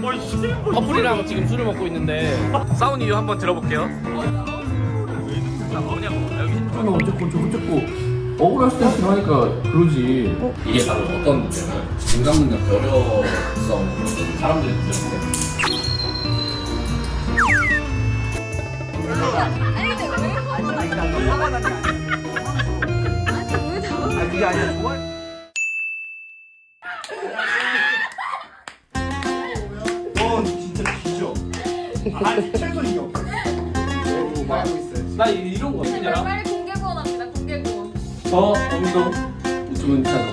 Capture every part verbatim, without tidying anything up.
커플이랑 지금 술을 먹고 있는데 싸운 이유 한번 들어볼게요. 뭐냐고 여기 저는 어쨌고 저거 어쨌고 억울할 때 들어가니까 그러지. 어? 이게 바로 어떤 문제냐면 인간관계 결여성 사람들이 느꼈을 때 아니 근데 왜 화가 나냐? 화가 나냐? 아니 왜 다? 아니 그게 아니라 좋아. 넌 진짜 뒤져. 아니 최소 이겨. 말고 있어요. 나 이런 거 어떻게 알아? 빨리 공개 구원합니다. 공개 구원. 저 오늘도 유튜브는 찾아서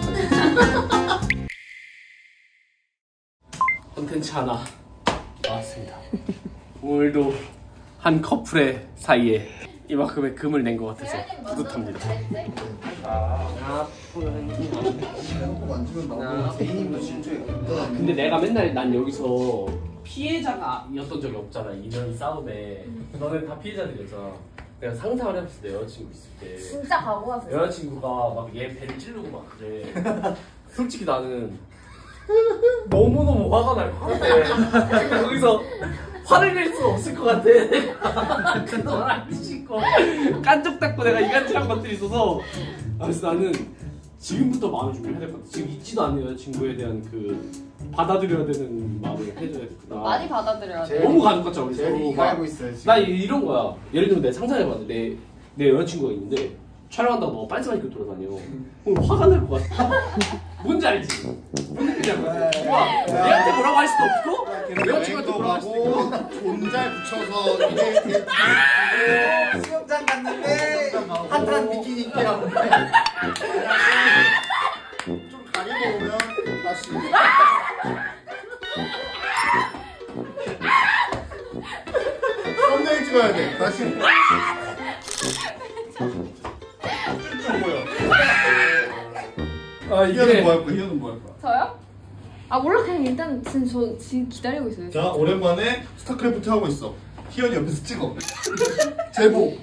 콘텐츠 하나 나왔습니다. 오늘도 한 커플의 사이에 이만큼의 금을 낸 것 같아서 뿌듯합니다. 근데 내가 맨날 난 여기서 피해자가였던 적이 없잖아. 이런 싸움에 너네 다 피해자들이었잖아. 내가 상상을 해봤을 때 여자친구 있을 때 진짜 가고 왔어. 여자친구가 막 얘 배를 찌르고 막 그래. 솔직히 나는 너무너무 화가 날 것 같아. 거기서 화를 낼 수 없을 것 같아. 그동안 안 씻고 깐족 닦고 내가 이간질한 것들이 있어서 그래서 나는 지금부터 마음을 준비해야 될 것 같아. 지금 있지도 않는 여자친구에 대한 그 받아들여야 되는 마음을 해줘야 되겠다. 많이 받아들여야 돼. 너무 가족 같잖아 우리 제일 서로가. 알고 있어요. 지금. 나 이런 거야. 예를 들면 내 상상해봤는데 내, 내 여자친구가 있는데 촬영한다고 너가 빤스만 입고 돌아다녀. 그럼 화가 날 것 같아. 뭔지 알지? 뭔 느낌이냐고. 와, 얘한테 뭐라고 할 수도 없고 여자친구한테 뭐라고 할 수도 있고 존잘 붙여서 이제 수영장 갔는데 핫한 비키니 입고 좀 가리고 오면 다시 썸네일 찍어야 돼. 다시 좀 보여. 아 이현은 뭐 할 거야? 이현은 뭐 할 거야? 저요? 아 몰라 그냥 일단 지금 저 지금 기다리고 있어요. 자 오랜만에 스타크래프트 하고 있어. 희연이 옆에서 찍어. 제보.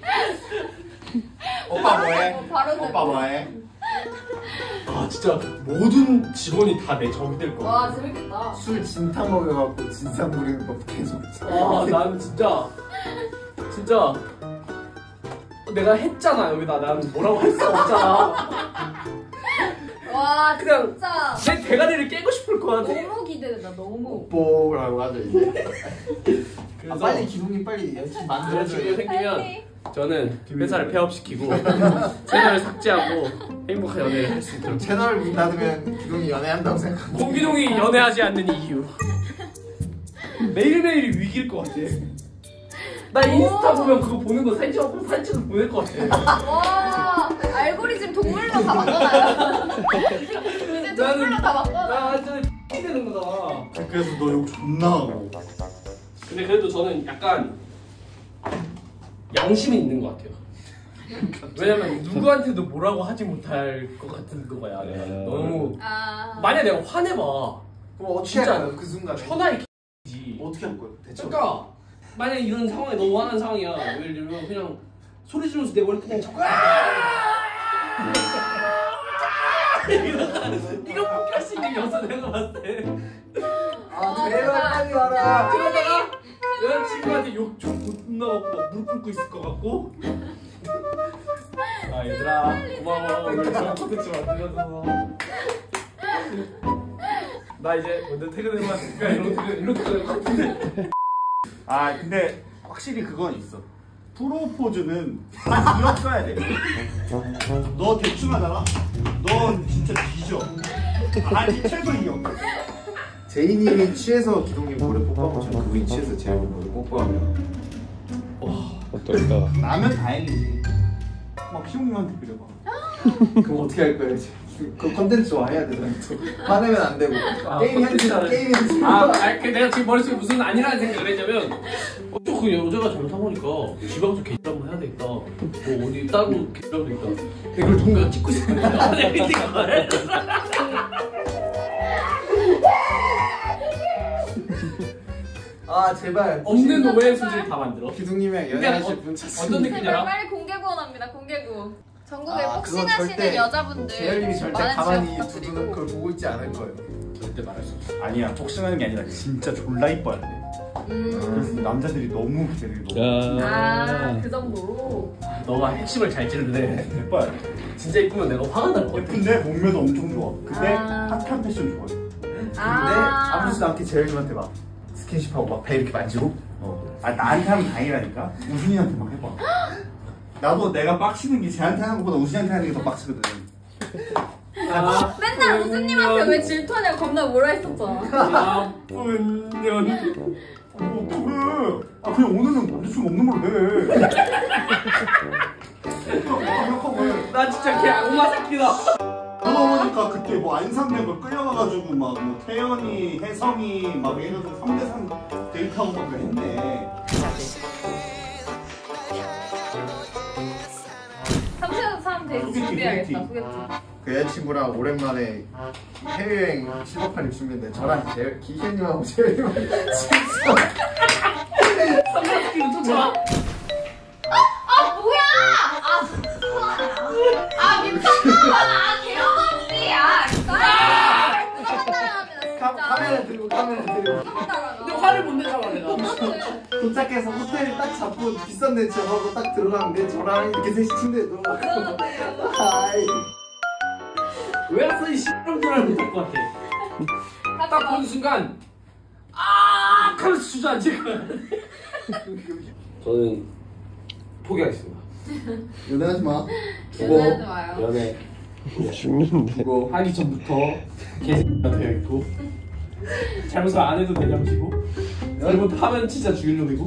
오빠 뭐해? 어, 바로 오빠 제보. 뭐해? 아 진짜 모든 직원이 다 내 적이 될 거야. 와 재밌겠다. 술 진탕 먹여갖고 진상 부리는 거 계속. 아 나는 진짜 진짜 내가 했잖아 여기다. 나는 뭐라고 할 수 없잖아. 와 그냥 진짜 내 대가리를 깨고 싶을 것 같아. 너무 기대된다. 너무. 뽀라고 하죠 이제. 그래서 아, 빨리 기동님 빨리 여친 만들어줘요. 여자친구 생기면 파이팅. 저는 회사를 폐업시키고 채널을 삭제하고 행복한 연애를 할 수 있도록. 채널 문 닫으면 기동이 연애한다고 생각하고. 공기동이 연애하지 않는 이유. 매일매일이 위기일 것 같아. 나 인스타 보면 그거 보는 거 사진 찍고 사진 찍어 보낼 것 같아. 와 알고리즘 동물로 다 바꿔놔요. 이제 동물로 다 바꿔놔. 나 완전 X 되는 거잖아. 그래서 너 욕 존나 하고. 근데 그래도 저는 약간 양심이 있는 것 같아요. 왜냐면 누구한테도 뭐라고 하지 못할 것 같은 거야. 내가 너무 아. 만약 내가 화내봐. 그럼 어떻게 진짜 할 거야 그 순간? 천하의 X지. 어떻게 할 거야 대체? 그러니까 만약 이런 상황이 너무 화난 상황이야. 예를 들면 그냥 소리 지르면서 내 머리 그냥 자꾸 이거 포기할 수 있는 게 없어 내가 봤을 때. 아 제발 빨리 와라. 그러다가 여자친구한테 욕 좀 존나 먹고 막 무릎 꿇고 있을 것 같고. 아 얘들아 고마워 오늘 좋은 콘텐츠 만들어줘서. 나 이제 먼저 퇴근해봐. 이런 퇴근 이런 퇴근할 것 같은데. 아 근데 확실히 그건 있어. 프로포즈는 한 이억 써야 돼. 너 대충 하잖아? 넌 진짜 뒤져. 아니 최소 이억. 제이님이 취해서 기동님 모래 뽀뽀하고 전 그분이 취해서 제 모래 뽀뽀하면 와 어떨까? 나면 다행이지. 막 희용님한테 그려봐. 그럼 어떻게 할 거야 이제? 그 컨텐츠 좋아해야 되잖아. 화내면 안 되고. 아, 게임 현실, 컨텐츠는- 게임 현실. 아, 아니, 그 내가 지금 머릿속에 무슨 아니라는 생각을 했냐면 어, 또 그 여자가 잘못해보니까 지방에서 개질 한번 해야 되겠다. 뭐 어디 따로 개질해야 되겠다. 근데 그걸 누군가 찍고 있었는데 아니 이걸 아 제발. 없는 오해의 소지를 다 만들어. 기둥님의 근데 연애하실 어- 분 찾습니다. 어떤 느낌- 제발 빨리 공개 구원합니다. 공개 구원. 전국에 아, 그건 복싱하시는 절대 여자분들 재열님이 절대 많은 가만히 지원 부탁드리고. 두두는 걸 보고 있지 않을 거예요. 절대 말할 수 없어. 아니야 복싱하는 게 아니라 진짜 졸라 이뻐야 돼. 음. 그래서 남자들이 너무 기대를 너무 아, 그 정도로. 너가 핵심을 잘 찌르네. 예뻐야 돼. 진짜 이쁘면 내가 화가 날 것 같아. 예쁜데 몸매도 엄청 좋아. 근데 아. 핫한 패션 좋아해. 근데 아무렇지도 않게 재현님한테 막 스킨십하고 막 배 이렇게 만지고. 어. 아 나한테 하면 다행이라니까. 우순이한테 막 해봐. 나도 내가 빡치는 게 쟤한테 하는 것보다 우순이한테 하는 게 더 빡치거든. 아, 맨날 우수님한테 왜 질투하냐고 겁나 뭐라 했었잖아. 나쁜 년. 어, 그래. 아 그냥 오늘은 남자친구 없는 걸로 해. 생각하고 해. 나 진짜 걔 악마 새끼다. 그러고 보니까 그때 뭐 안상역을 끌려가가지고 막 뭐 태연이, 혜성이 막 이래서 삼 대 삼 데이트하고 막 했네. 삼촌 사람 되게 소개팅, 준비해야겠다. 소개팅. 소개팅. 그 여자친구랑 오랜만에 해외여행 칠박팔 육 준비인데 저랑 제 기현님하고 재현님하고 진짜 삼각끼리 쫓아와. 아 뭐야? 아 아 미쳤나봐. 아 개어머니. 아 카- 카메라 들고 카메라 들고 근데 화를 못 내잖아 내가. 도착해서 호텔 딱 잡고 비싼 데 잡아서 딱 들어가는데 저랑 이렇게 셋이 침대에 누워가지고 하이 왜 왔어 이 씨발들을 못할 것 같아. 딱 보는 순간 아 하면서 주저앉을 거야. 저는 포기하겠습니다. 연애하지 마 연애하지 마요. 연애 죽어 하기 전부터 개새끼가 되어 있고 잘못을 안 해도 되냐고 잘못하면 진짜 죽일 놈이고.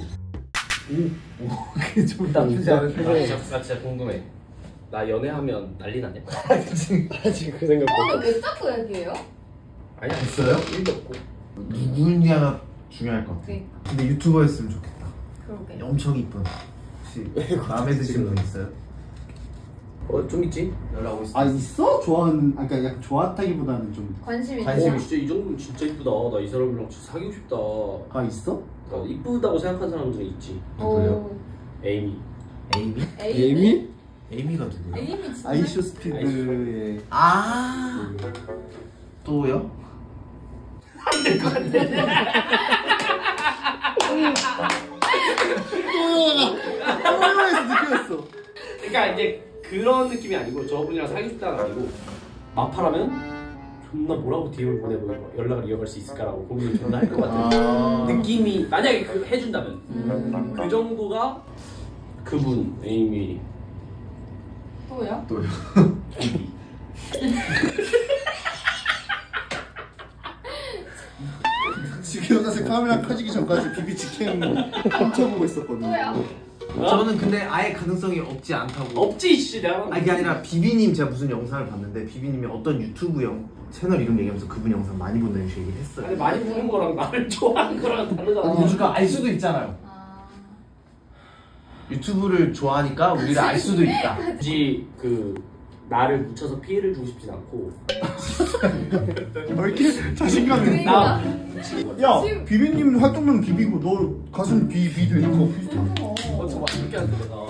그게 좀 나쁘지 않은 나 표정이 진짜, 나 진짜 궁금해. 나 연애하면 난리 나냐? 아직 그 생각 어, 근데 왜 자꾸 얘기해요? 아니야 있어요? 일도 없고. 누구냐가 중요할 것 같아 그러니까. 근데 유튜버였으면 좋겠다 그러게. 엄청 이쁜 혹시 마음에 드시는 분 있어요? 어 좀 있지? 연락 오고 있어. 아 있어? 좋아하는, 아 그러니까 약간 좋았다기보다는 좀. 관심 있어. 관심 어, 진짜 이 정도면 진짜 이쁘다. 나 이 사람이랑 진짜 사귀고 싶다. 아 있어? 나 이쁘다고 생각하는 사람들은 있지. 누구요? 에이미. 에이미? 에이미? 에이미가 누구야? 에이미 진짜. 아이쇼 스피드의 아 또요? 안될것 같아. 한번에서 느꼈어. 그러니까 이제 그런 느낌이 아니고 저분이랑 사귀고 싶다는 아니고 마파라면 존나 뭐라고 디엠을 보내고 연락을 이어갈 수 있을까라고 고민을 존나 할 것 같아. 아. 느낌이 만약에 그 해준다면 음. 그 정도가 그분 에이미. 또요? 또요? 지금 일어나서 카메라 켜지기 전까지 비비 직캠 훔쳐보고 있었거든요. 또요? 저는 근데 아예 가능성이 없지 않다고 없지 씨 내가. 아니 그게 아니라 비비님 제가 무슨 영상을 봤는데 비비님이 어떤 유튜브 영 채널 이름 얘기하면서 그분 영상 많이 본다는 식으로 얘기를 했어요 아니 많이 보는 거랑 나를 좋아하는 거랑 다르잖아. 그러니까 알 수도 있잖아요 아. 유튜브를 좋아하니까 우리를 알 수도 있다 굳이 그 나를 묻혀서 피해를 주고 싶진 않고. 왜 이렇게 자신감이 나 야 비비님 활동명 비비고 너 가슴 비비 되는 거 비슷한 거. 어, 저거 어떻게 안 돼, 내가.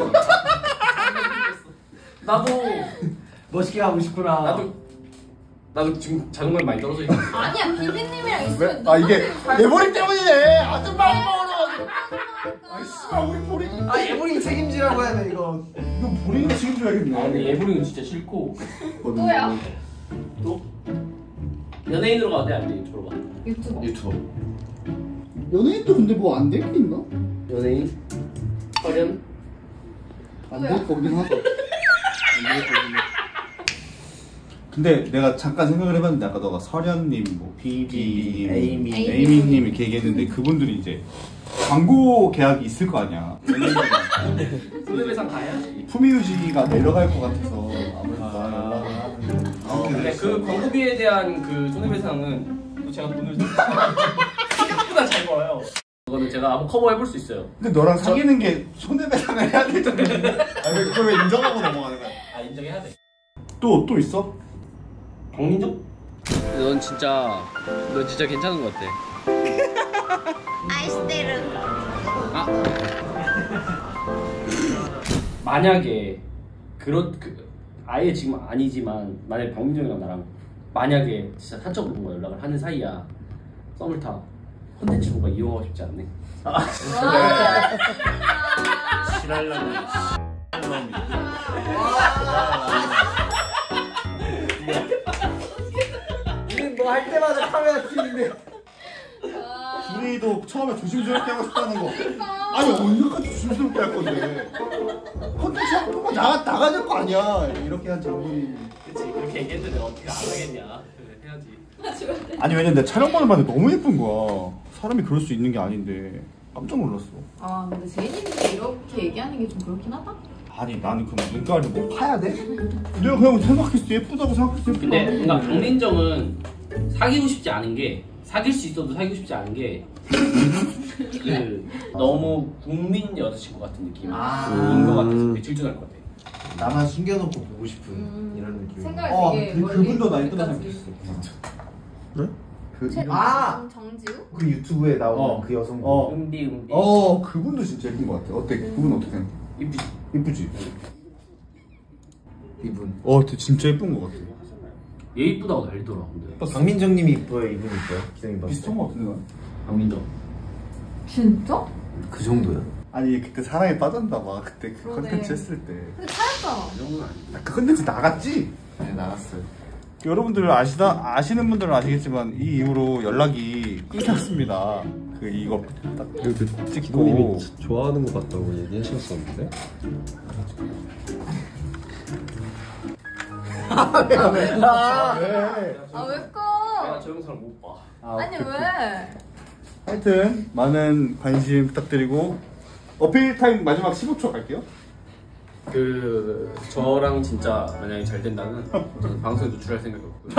나도, 멋있게 하고 싶구나 나도, 나도 지금 자존감이 많이 떨어져 있어. 아니야 비비님이랑 있으면 아 이게 누구든지 내 머리 때문이네. 아주 많이 먹어가지고. 아 우리 보리 아 예본이 책임지라고 해야 돼 이거 이거 보리가 책임져야겠네. 아, 근데 예보링은 진짜 싫고. 또요? 또? 연예인으로 가도 돼, 안 돼? 저로 가. 유튜버. 유튜버 연예인도 근데 뭐 안 될 게 있나? 연예인? 서련? 안 될 거긴 하다. 안될 거긴 해. 근데 내가 잠깐 생각을 해봤는데 아까 너가 설현님, 뭐 비비님, 에이미. 에이미님 이렇게 얘기했는데 그분들이 이제 광고 계약이 있을 거 아니야. 손해배상 가야지. 품위유지가 내려갈 것 같아서 아무래도 연락을 하는. 어, 근데 그 광고비에 대한 그 손해배상은 또 제가 돈을 생각보다 잘 벌어요. 그거는 제가 한번 커버해볼 수 있어요. 근데 너랑 사귀는 게 손해배상을 해야 되잖아. 아니 그걸 왜 인정하고 넘어가는 거야? 아, 인정해야 돼. 또 또 있어? 박민정? 넌 진짜 넌 진짜 괜찮은 것 같아. 아이스테르. 아. 만약에 그렇 그 아예 지금 아니지만 만약에 박민정이랑 나랑 만약에 진짜 사적으로 뭔가 연락을 하는 사이야. 썸을 타. 컨텐츠 뭔가 이용하고 싶지 않네. 와. 지랄라네. 우린 뭐 할 때마다 카메라 켜는데. 둘이도 처음에 조심스럽게 하고 싶다는 거. 아니 언제까지 조심스럽게 할 건데. 컨텐츠 한 번만 나가 나가야 될 거 아니야. 이렇게 한 장면이. 그치 그렇게 얘기했는데 어떻게 안 하겠냐. 그래 해야지. 아니 왜냐면 내 촬영본을 봤는데 너무 예쁜 거야. 사람이 그럴 수 있는 게 아닌데 깜짝 놀랐어. 아 근데 제이님이 이렇게 얘기하는 게 좀 그렇긴 하다. 아니 나는 그 눈가를 뭐 파야 돼? 내가 그냥 생각했을 때 예쁘다고 생각했을 때 예쁘다. 근데 뭔가 강민정은 사귀고 싶지 않은 게 사귈 수 있어도 사귀고 싶지 않은 게 그 너무 국민 여자친구 같은 느낌인 아. 것 같아서 되게 질투날 것 같아. 나만 숨겨놓고 보고 싶은 음. 이런 느낌. 생각이 어, 되게 그- 멀리 그분도 나 이쁘다 여기까지. 생각했어. 그 제- 아! 정지우? 그 유튜브에 나오는 어. 그 여성분. 어. 은비 은비. 어 그분도 진짜 예쁜 것 같아. 어때? 그분 어떻게 생각해? 이쁘지. 예쁘지? 이분. 어 진짜 예쁜 것 같아. 얘 이쁘다고 난리더라 근데. 강민정님이 이뻐요, 이분 이뻐요? 기성이 봤을 때. 비슷한 것 같은데 난. 강민정. 진짜? 그 정도야? 아니 그때 사랑에 빠졌나 봐. 그때 그 그러네. 컨텐츠 했을 때. 근데 차였잖아. 이 정도는 아니야. 아, 그 컨텐츠 나갔지? 네, 나갔어요. 여러분들 아시다 아시는 분들은 아시겠지만 이 이후로 연락이 끊겼습니다. 그 이거 딱 그래도 찍고 기동님이 좋아하는 것 같다고 얘기하셨었는데. 아, 네. 아 왜 내가 꺼? 저 영상을 못 봐. 아, 아니 오케이, 오케이. 왜? 하여튼 많은 관심 부탁드리고 어필 타임 마지막 십오 초 갈게요. 그 저랑 진짜 만약에 잘 된다면 저는 방송에 노출할 생각이 없고요.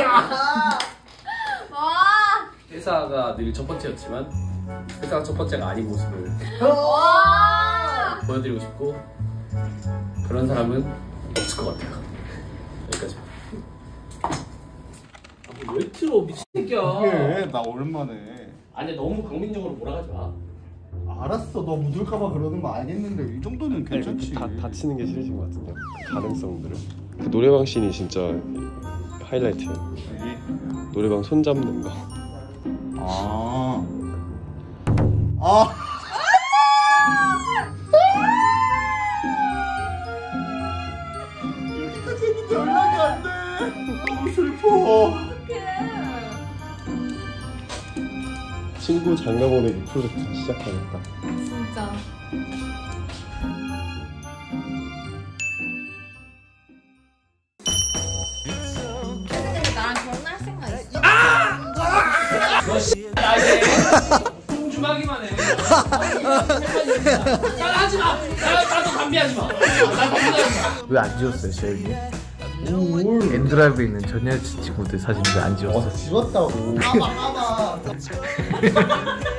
와. 회사가 늘 첫 번째였지만 회사가 첫 번째가 아닌 모습을 와. 보여드리고 싶고 그런 사람은 없을 것 같아요. 여기까지. 아, 왜 틀어 미친 새끼야. 그게 나 오랜만에. 아니 너무 강민정으로 몰아가지 마. 알았어 너 묻을까봐 그러는 거 알겠는데 이 정도는 괜찮지. 다 다치는 게 싫으신 것 같은데. 그 가능성들을. 그 노래방 씬이 진짜 하이라이트예요. 여기. 노래방 손 잡는 거. 아. 아. 여기까지 했는데 연락이 안 돼. 너무 슬퍼. 친구 장가 보내기 프로젝트 시작하겠다. 진짜. 근데 나랑 결혼할 생각 있어? 나에 뚱주하기만 해. 나 하지 마. 나 나도 담배하지 마. 나 담배하지 마. 왜 안 지웠어요, 쉐일이? 엔드라이브에 있는 전 여자친구들 사진 왜 안 지웠어? 지웠다고. 까봐, 까봐.